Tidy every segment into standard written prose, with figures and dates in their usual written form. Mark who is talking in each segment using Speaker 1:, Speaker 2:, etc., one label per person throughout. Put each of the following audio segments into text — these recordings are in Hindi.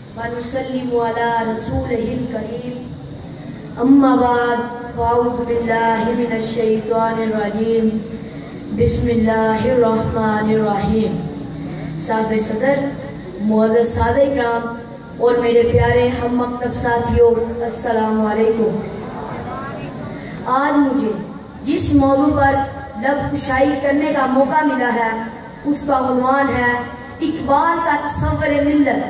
Speaker 1: वनुसल्लिमु अला रसूलिहिल करीम, अम्मा बाद, फ़ाऊज़ु बिल्लाहि मिनश शैतानिर रजीम, बिस्मिल्लाहिर्रहमानिर्रहीम। साहिब सदर, मुअज़्ज़ज़ सादे-इकराम और मेरे प्यारे हम मकतब साथियों, अस्सलामु अलैकुम। आज मुझे जिस मौजू पर लब कुशाई करने का मौका मिला है उसका उन्वान है इकबाल का तस्वुर मिल्लत।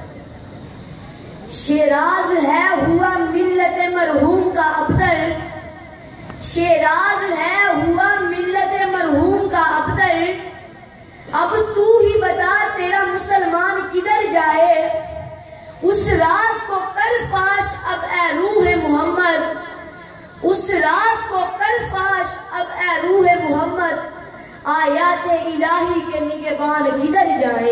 Speaker 1: शेराज है हुआ मिल्लत मरहूम का अब्दल, शेराज है हुआ मिल्लत मरहूम का अब्दल। अब तू ही बता तेरा मुसलमान किधर जाए, उस राज को कर फाश अब ए रूह मोहम्मद, उस राज को कर फाश अब ए रूह मोहम्मद। आयात इलाही के निगहबान किधर जाए।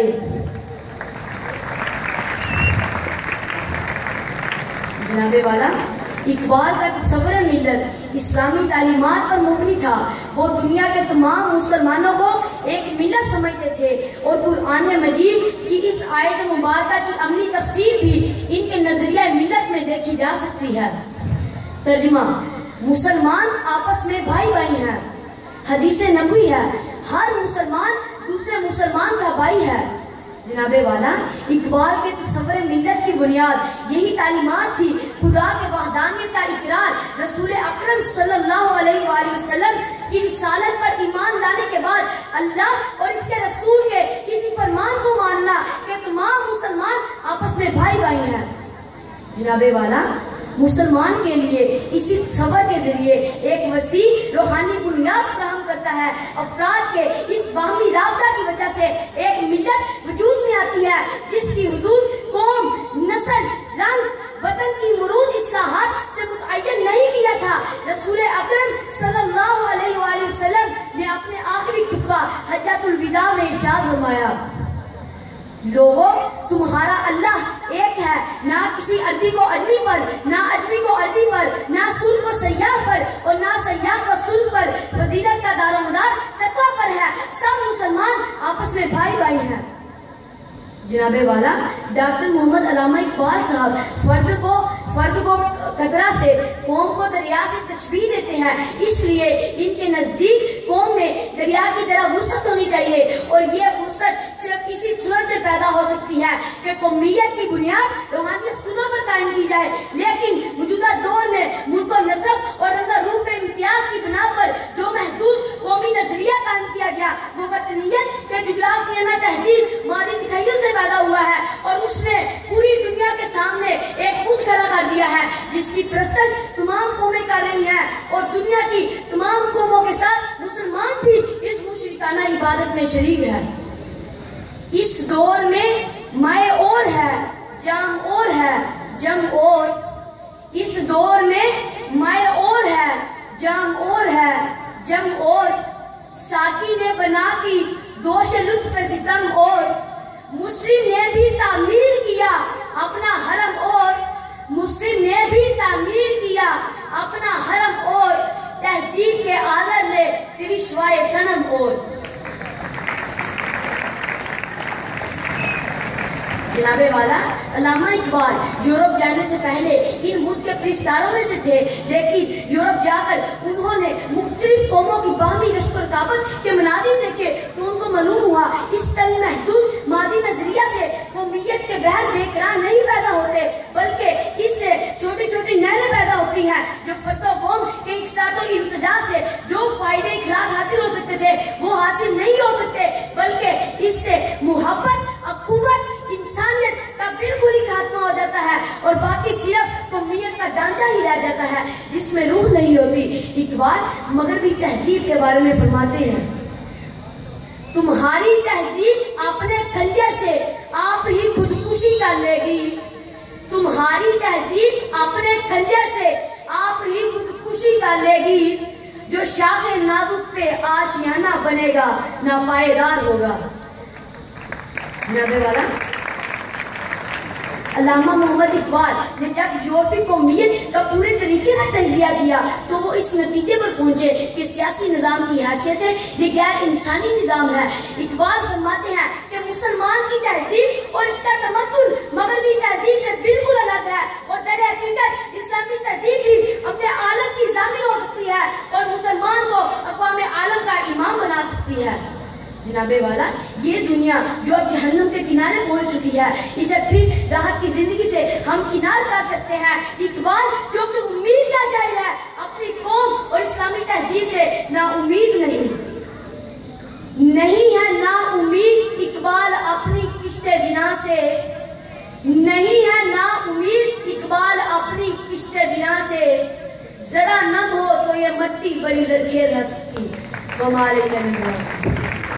Speaker 1: जनाबे वाला, इकबाल का तस्वुर मिल्लत इस्लामी तालीमात पर मुबनी था। वो दुनिया के तमाम मुसलमानों को एक मिल्लत समझते थे और कुरान मजीद की इस आयत मुबारका की अमली तफसीर भी इनके नजरिया मिल्लत में देखी जा सकती है। तर्जुमा, मुसलमान आपस में भाई भाई हैं। हदीस नबवी है, हर मुसलमान दूसरे मुसलमान का भाई है। जनाबे वाला, इकबाल के तस्वुर मिल्लत की बुनियाद यही तालीमात थी। खुदा के वहदानियत का इकरार, रसूल अकरम सल्लल्लाहु अलैहि वसल्लम की रिसालत पर ईमान लाने के बाद अल्लाह और इसके रसूल के इसी फरमान को मानना कि तमाम मुसलमान आपस में भाई भाई हैं। जनाबे वाला, मुसलमान के लिए इसी सबर के जरिए एक वसी रूहानी बुनियाद फराहम करता है। अफराद के इस बाहमी राबता की वजह से एक मिल्लत वजूद में आती है जिसकी हुदूद कौम, नस्ल, रंग, वतन की मुरूद इस्लाहात से मुतअय्यन नहीं किया था। रसूल अकरम सल्लल्लाहु अलैहि वसल्लम ने अपने आखिरी खुतबा हज्जतुल विदा में इरशाद फरमाया, लोगों तुम्हारा अल्लाह एक है, ना किसी अरबी को अजमी पर, ना अजमी को अरबी पर, ना सुन को सयाह पर और ना सयाह को सुन पर। फजीलत का दारोमदार तकवा पर है। सब मुसलमान आपस में भाई भाई हैं। जनाबे वाला, डॉक्टर मोहम्मद अल्लामा इकबाल साहब फर्द को कतरा से, कौम को दरिया से तशबीह देते हैं। इसलिए इनके नजदीक कौम में दरिया की तरह वुसअत होनी चाहिए और ये वुसअत सिर्फ इसी सूरत में पैदा हो सकती है कि कौमियत की बुनियाद रूहानी असूलों पर कायम की जाए। लेकिन मौजूदा दौर में मुल्क और नस्ब और रंगा रूप के इम्तियाज की बिना पर जो महदूद कौमी नजरिया कायम किया गया वो वतनियत के जुगराफियाना तहदीद मादी तखय्युल से पैदा हुआ है और उसने पूरी दुनिया के सामने एक बुत खड़ा कर दिया है जिसकी प्रस्तश तमाम कौमें कर रही हैं और दुनिया की तमाम कौमों के साथ मुसलमान भी इस मुशरिकाना इबादत में शरीक है। इस दौर में माए और है, जाम और है, जम और। इस दौर में माए और है, जाम और है, जम और। साकी ने बना की दोष लुत्फ सितम और। मुस्लिम ने भी तामीर किया अपना हरम और। मुस्लिम ने भी तामीर किया अपना हरम और। तहजीब के आदर ने तेरी शिवाए सनम और। जनाबे वाला, अल्लामा इकबाल यूरोप जाने से पहले इन बुत के परिस्तारों में से थे, लेकिन यूरोप जाकर उन्होंने मुख्तलिफ कौमों की बाहमी रश्क-ओ-रकाबत के मनाज़िर देखे तो उनको मालूम हुआ इस तंग महदूद मादी नजरिया से कौमियत के बहर बेकरार नहीं पैदा होते, बल्कि इससे छोटी छोटी नहरें पैदा होती हैं जो फर्द कौम के इख्तियार और इम्तिजाज से जो फायदे इखलाक हासिल हो सकते थे वो हासिल नहीं हो सकते, बल्कि इससे मुहब्बत, अखुवत, इंसानियत का बिल्कुल ही खात्मा हो जाता है और बाकी सिर्फ कौमियत का ढांचा ही रह जाता है जिसमें रूह नहीं होती। इकबाल मगरबी तहजीब के बारे में फरमाते हैं, तुम्हारी तहजीब अपने खंजर से आप ही खुदकुशी कर लेगी। तुम्हारी तहजीब अपने खंजर से आप ही खुदकुशी कर लेगी। जो शाखे नाजुक पे आशियाना बनेगा ना पायदार होगा। वाला, अल्लामा मोहम्मद इकबाल ने जब यूरोपीय कौमियत का पूरे तरीके से तजिया किया तो वो इस नतीजे पर पहुंचे कि सियासी निजाम की हैसियत से ये गैर इंसानी निजाम है। इकबाल फरमाते हैं कि मुसलमान की तहजीब और इसका तमद्दुन मगरबी तहजीब से बिल्कुल अलग है और दर हकीकत इस्लामी तहजीब भी अपने आलम की जामिन हो सकती है और मुसलमान को अक़वाम आलम का इमाम बना सकती है। जनाबे वाला, ये दुनिया जो अब जहन्नुम के किनारे पहुंच चुकी है, इसे फिर राहत की जिंदगी से हम किनार कर सकते हैं। इकबाल जो कि उम्मीद का शायर है, अपनी कौम और इस्लामी तहजीब से ना उम्मीद नहीं है ना उम्मीद। इकबाल अपनी किश्ते बिना से नहीं है ना उम्मीद। इकबाल अपनी किश्ते बिना से जरा नम हो तो ये मट्टी बड़ी जरखेज है सकती। वो हमारे